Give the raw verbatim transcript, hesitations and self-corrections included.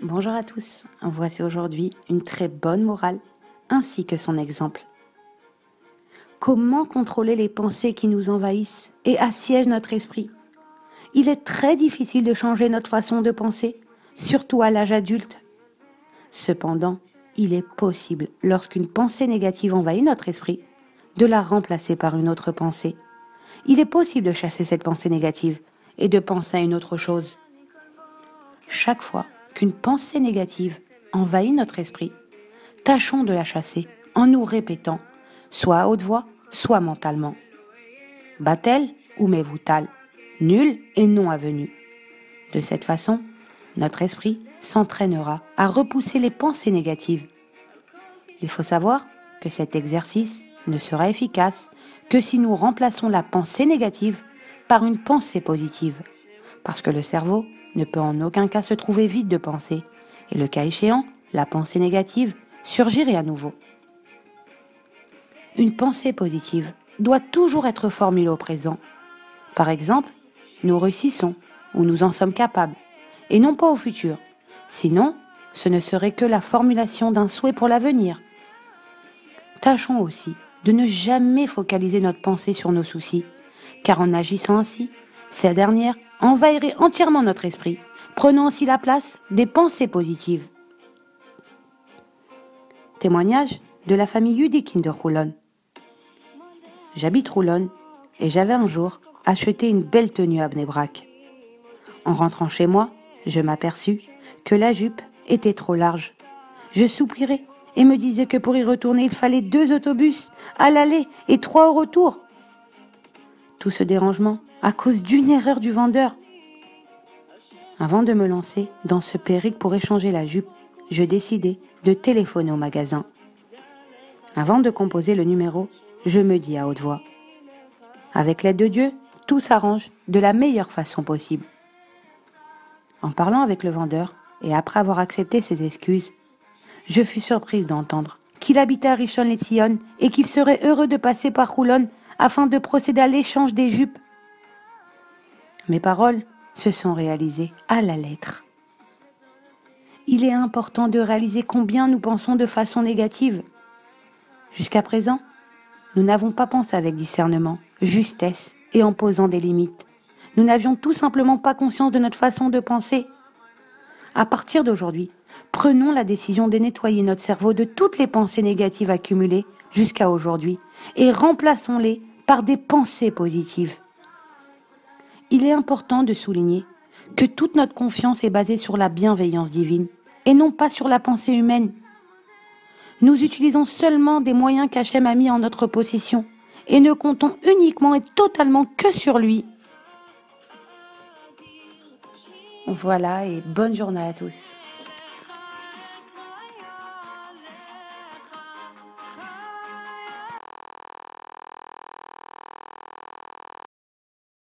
Bonjour à tous, voici aujourd'hui une très bonne morale ainsi que son exemple. Comment contrôler les pensées qui nous envahissent et assiègent notre esprit? Il est très difficile de changer notre façon de penser, surtout à l'âge adulte. Cependant, il est possible, lorsqu'une pensée négative envahit notre esprit, de la remplacer par une autre pensée. Il est possible de chasser cette pensée négative et de penser à une autre chose. Chaque fois qu'une pensée négative envahit notre esprit, tâchons de la chasser en nous répétant, soit à haute voix, soit mentalement. Batel ou mévoutal, nul et non avenu. De cette façon, notre esprit s'entraînera à repousser les pensées négatives. Il faut savoir que cet exercice ne sera efficace que si nous remplaçons la pensée négative par une pensée positive, parce que le cerveau ne peut en aucun cas se trouver vide de pensée, et le cas échéant, la pensée négative surgirait à nouveau. Une pensée positive doit toujours être formulée au présent. Par exemple, nous réussissons ou nous en sommes capables, et non pas au futur. Sinon, ce ne serait que la formulation d'un souhait pour l'avenir. Tâchons aussi de ne jamais focaliser notre pensée sur nos soucis, car en agissant ainsi, ces dernières envahiraient entièrement notre esprit, prenant aussi la place des pensées positives. Témoignage de la famille Yudikin de Roulon. J'habite Roulon et j'avais un jour acheté une belle tenue à Bnei Brak. En rentrant chez moi, je m'aperçus que la jupe était trop large. Je soupirais et me disais que pour y retourner, il fallait deux autobus à l'aller et trois au retour. Tout ce dérangement à cause d'une erreur du vendeur. Avant de me lancer dans ce périple pour échanger la jupe, je décidai de téléphoner au magasin. Avant de composer le numéro, je me dis à haute voix: avec l'aide de Dieu, tout s'arrange de la meilleure façon possible. En parlant avec le vendeur et après avoir accepté ses excuses, je fus surprise d'entendre qu'il habitait à Rishon LeZion et qu'il serait heureux de passer par Roulon afin de procéder à l'échange des jupes. Mes paroles se sont réalisées à la lettre. Il est important de réaliser combien nous pensons de façon négative. Jusqu'à présent, nous n'avons pas pensé avec discernement, justesse et en posant des limites. Nous n'avions tout simplement pas conscience de notre façon de penser. À partir d'aujourd'hui, prenons la décision de nettoyer notre cerveau de toutes les pensées négatives accumulées jusqu'à aujourd'hui et remplaçons-les par des pensées positives. Il est important de souligner que toute notre confiance est basée sur la bienveillance divine et non pas sur la pensée humaine. Nous utilisons seulement des moyens qu'Hachem a mis en notre possession et ne comptons uniquement et totalement que sur lui. Voilà, et bonne journée à tous.